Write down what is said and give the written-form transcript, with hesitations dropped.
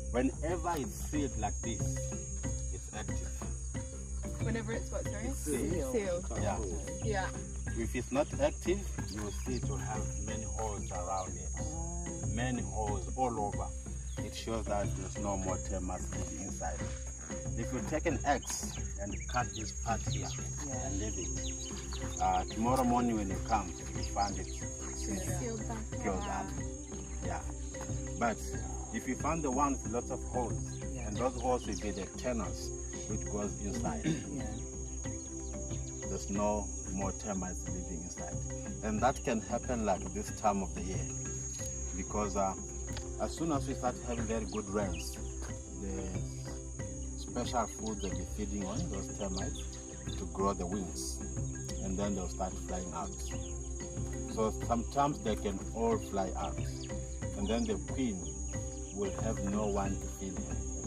Whenever it's sealed like this, it's active. Whenever it's what, sorry? Sealed. Yeah. Yeah. If it's not active, you will see it will have many holes around it. Many holes all over. It shows that there's no more termites living inside. If you take an axe and cut this part here and leave it, tomorrow morning when you come, you find it Sealed back. closed up. Yeah. But if you find the one with lots of holes, and those holes will be the tunnels which goes inside. There's no more termites living inside. And that can happen like this time of the year. Because as soon as we start having very good rains, the special food that we're feeding on those termites to grow the wings. And then they'll start flying out. So sometimes they can all fly out. And then the queen will have no one to feed her